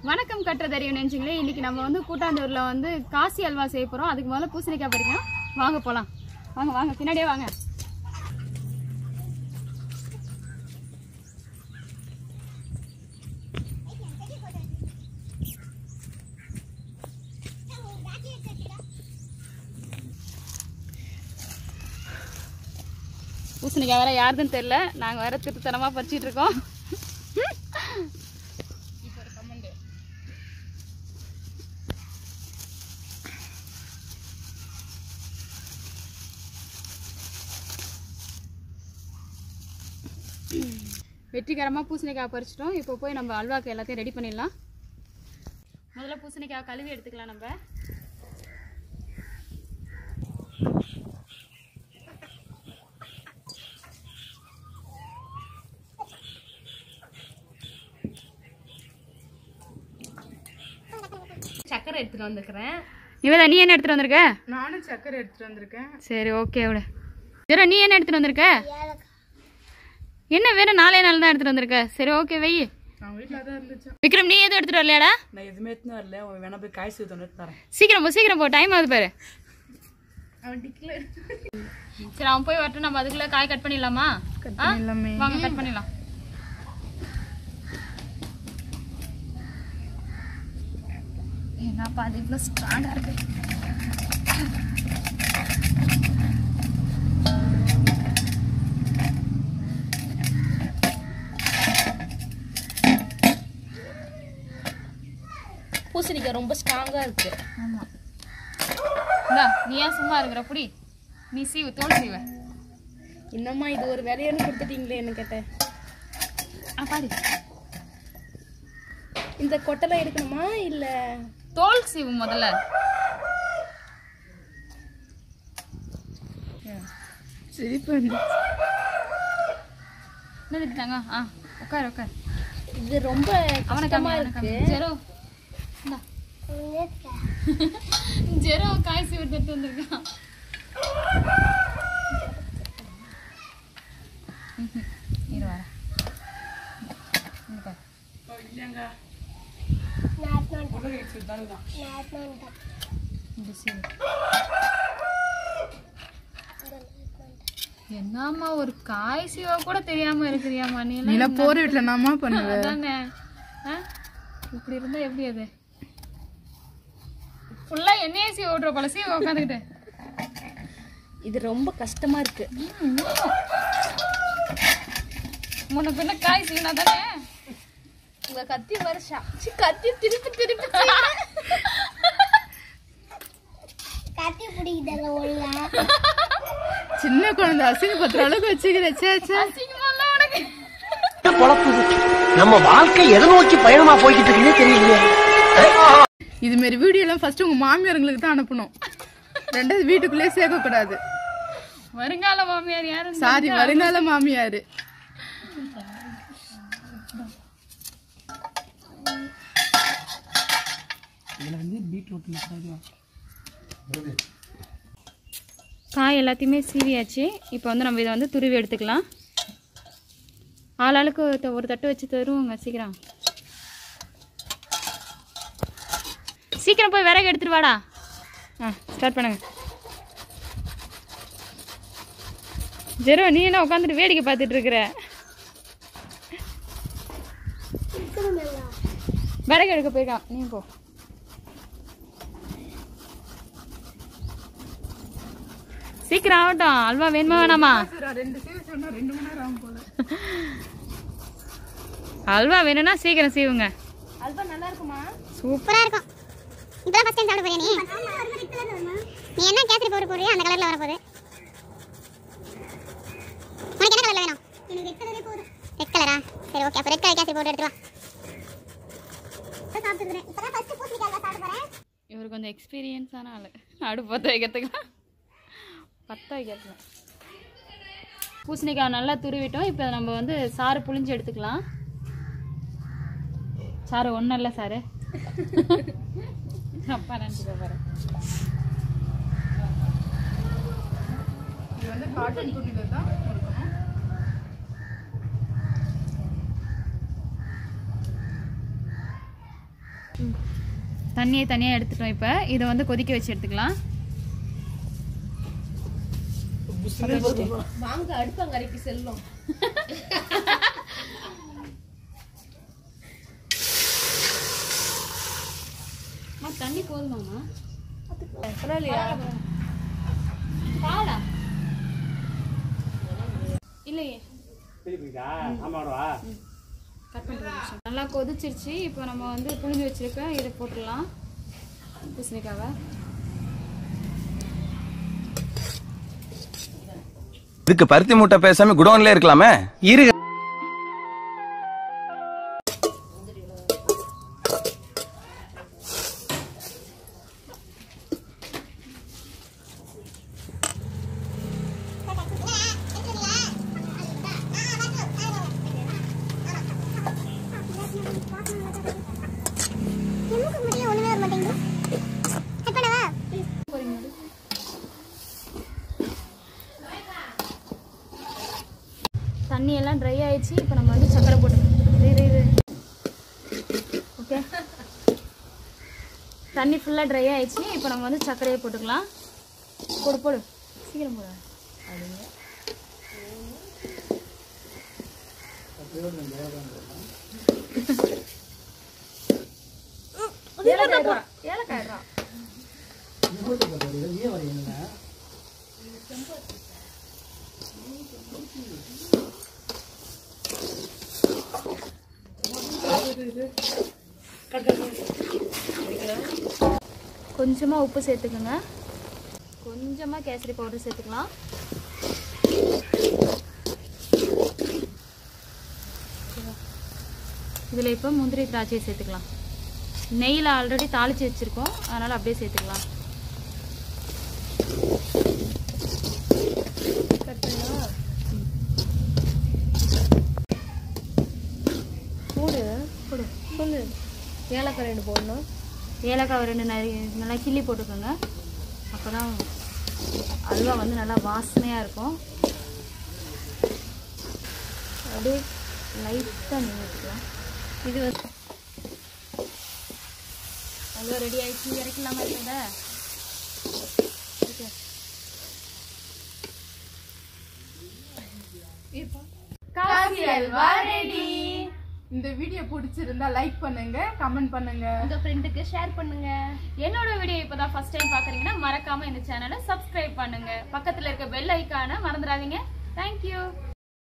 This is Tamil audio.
வணக்கம் கற்றதறிவு நினைச்சிங்களே. இன்னைக்கு நம்ம வந்து கூட்டாந்தூர்ல வந்து காசி அல்வா செய்ய போறோம். அதுக்கு முதல்ல பூசணிக்காய் பறிக்கணும். வாங்க போலாம். வாங்க வாங்க பின்னாடியே வாங்க. பூசணிக்காய் வேற யாருதுன்னு தெரியல. நாங்க வேற திருத்தனமா பறிச்சிட்டு இருக்கோம். வெற்றிகரமாக பூசணிக்காய் பறிச்சிட்டோம். இப்போ போய் நம்ம அல்வாக்கு எல்லாத்தையும் ரெடி பண்ணிடலாம். முதல்ல பூசணிக்காய் கழுவி எடுத்துக்கலாம். நம்ம சக்கரை எடுத்துட்டு வந்துருக்கிறேன். நிவேதா, நீ என்ன எடுத்துட்டு வந்திருக்க? நானும் சக்கரை எடுத்துட்டு வந்திருக்கேன். சரி, ஓகே. விட ஜெரோ, நீ என்ன எடுத்துட்டு வந்திருக்க? என்ன வேணும்? 4 நாள் தான் எடுத்துட்டு வந்திருக்க. சரி, ஓகே, வை. நான் வீட்ல தான் இருந்துச்சு. விக்ரம், நீ எதுவும் எடுத்துட்டு வரலையாடா? நான் எதுவுமே எடுத்துன்னு வரல. வேணா போய் காய் சீத்து தரேன். சீக்கிரம் போ, சீக்கிரம் போ, டைம் ஆகுது பாரு. அவன் டிக்ல. சரி, அவன் போய் வரட்டும். நம்ம அதுக்குள்ள காய் கட் பண்ணிடலாமா? வாங்க, கட் பண்ணிடலாம். என்னப்பா அது இவ்வளோ ஸ்ட்ராங்கா இருக்கு. பூசணிக்காய் ரொம்ப ஸ்ட்ராங்கா இருக்கு. ஆமா, இந்தா நீ ஏன் சும்மா இருக்கிற? புடி, நீ சீவு, தோல் சீவ. என்னம்மா இது ஒரு வேலையானு கொடுத்துட்டீங்களே என்ன கேட்டேன். பாரு, இந்த கொட்டெல்லாம் எடுக்கணுமா இல்ல தோல் சீவு முதல்ல. சரி பண்ணு. என்ன திட்டாங்க? உட்கார் உட்கார். இது ரொம்ப கஷ்டமா இருக்கு. ஜெரோ, இந்தா. ஜெரோ காய் சீவு எடுத்துட்டு வந்திருக்கான். இரு வர. இல்லங்க. என்னம்மா ஒரு காய் சீவா கூட தெரியாம இருக்கிறியாமா நீ? நீ போற வீட்டுல நாமா பண்ணுவ. அதானே. இப்படி இருந்தா எப்படி? அது ஃபுல்லா எண்ணெயே சீவ ஓட்டுற போல சீவ உட்காந்துக்கிட்டு. இது ரொம்ப கஷ்டமா இருக்கு. முன்ன பின்ன காய் சீவினா தானே. உங்க கத்தி வருஷா கத்தி திருப்பி திருப்பி கத்தி பிடிக்குதல்ல ஒழுங்கா. சின்ன குழந்தை அசிங்க பத்திர அளவுக்கு வச்சுக்கிறேன். நம்ம வாழ்க்கை எதை நோக்கி பயணமா போய்கிட்டு இருக்குன்னே தெரியலையே. இது மாதிரி வீடியோ எல்லாம் ஃபர்ஸ்ட் உங்க மாமியாருங்களுக்கு தான் அனுப்பணும். ரெண்டாவது வீட்டுக்குள்ளே சேர்க்க கூடாது. வருங்கால மாமியார் யாரு? சாரி, வருங்கால மாமியாரு. காய் எல்லாத்தையுமே சீவியாச்சு. இப்போ வந்து நம்ம இதை வந்து துருவி எடுத்துக்கலாம். ஆளாளுக்கு ஒரு தட்டு வச்சு தருவோங்க. சீக்கிரம் சீக்கிரம் போய் விறகு எடுத்துட்டு வாடா. ஸ்டார்ட் பண்ணுங்க. ஜெரோ, நீ என்ன உட்காந்துட்டு வேடிக்கை பார்த்துட்டு இருக்கிற? விறகு எடுக்க போயிருக்கான். நீ போ. சீக்கிரம் ஆகட்டும். அல்வா வேணுமா வேணாமா? 2 சீவு சொன்னா 2 மணி நேரம் ஆகும் போல. அல்வா வேணும்னா சீக்கிரம் சீவுங்க. அல்வா நல்லா இருக்குமா? சூப்பரா இருக்கும். இப்பதான் ஃபர்ஸ்ட் டைம் சாப்பிட போறியா நீ? நீ என்ன கேசரி பவுடர் போடுறியா? அந்த கலர்ல வர போகுது. உனக்கு என்ன கலர்ல வேணும்? எனக்கு ரெட் கலரே போதும். ரெட் கலரா? சரி, ஓகே. அப்ப ரெட் கலர் கேசரி பவுடர் எடுத்து வா. சாப்பிட்டுறேன். இப்பதான் ஃபர்ஸ்ட் பூசணிக்காய் அல்வா சாப்பிட போறேன். இவர் கொஞ்சம் எக்ஸ்பீரியன்ஸான ஆளு. அடுப்பு பற்ற வைக்கிறதுக்கு பூசணிக்காய் நல்லா துருவிட்டோம். இப்போ நம்ம வந்து சாறு புளிஞ்சு எடுத்துக்கலாம். சாறு ஒன்றும் இல்லை சாரு. அப்பா நினச்சிக்க பாரு. இது வந்து காட்டன் துணியில தான் இருக்கணும். தண்ணியை தனியாக எடுத்துட்டோம். இப்போ இதை வந்து கொதிக்க வச்சு எடுத்துக்கலாம். வாங்க அடுப்பங்கரைக்கு செல்லும். தண்ணி போதுமாமா? பரவாயில்லையா? பாலா இல்லையே. கட் பண்ணிட்டு நல்லா கொதிச்சிருச்சு. இப்போ நம்ம வந்து புளிஞ்சு வச்சிருக்க இதை போட்டுடலாம். பூசணிக்காவை இதுக்கு பருத்தி மூட்டை பேசாம குடோன்ல இருக்கலாமே. இரு தண்ணி எல்லாம் ட்ரை ஆயிடுச்சு. இப்போ நம்ம வந்து சக்கரை போட்டுக்கலாம். ஓகே, தண்ணி ஃபுல்லாக ட்ரை ஆயிடுச்சு. இப்போ நம்ம வந்து சர்க்கரையை போட்டுக்கலாம். போடு சீக்கிரம் போடு. ஏலக்காய்டா. கொஞ்சமா உப்பு சேர்த்துக்கோங்க. கொஞ்சமா கேசரி பவுடர் சேர்த்துக்கலாம். இதில் இப்போ முந்திரி திராட்சையை சேர்த்துக்கலாம். நெய்யில் ஆல்ரெடி தாளித்து வச்சுருக்கோம், அதனால் அப்படியே சேர்த்துக்கலாம். போடு சொல்லு. ஏலக்காய் 2 போடணும். ஏலக்காய் 2 நல்லா கிள்ளி போட்டுக்கோங்க. அப்போ தான் அல்வா வந்து நல்லா வாசனையாக இருக்கும். அப்படியே லைட்டாக நெய் ஊற்றிக்கலாம். இது வந்து அல்வா ரெடி ஆகிடுச்சு. இறக்கலாமா இருக்கிறத? காசி அல்வா ரெடி. இந்த வீடியோ பிடிச்சிருந்தா லைக் பண்ணுங்க, கமெண்ட் பண்ணுங்க, உங்க ஃப்ரெண்டுக்கு ஷேர் பண்ணுங்க. என்னோட வீடியோ இப்பதான் ஃபர்ஸ்ட் டைம் பாக்குறீங்கன்னா மறக்காம இந்த சேனலை சப்ஸ்கிரைப் பண்ணுங்க. பக்கத்துல இருக்க பெல் ஐகானை மறந்துடாதீங்க. தேங்க்யூ.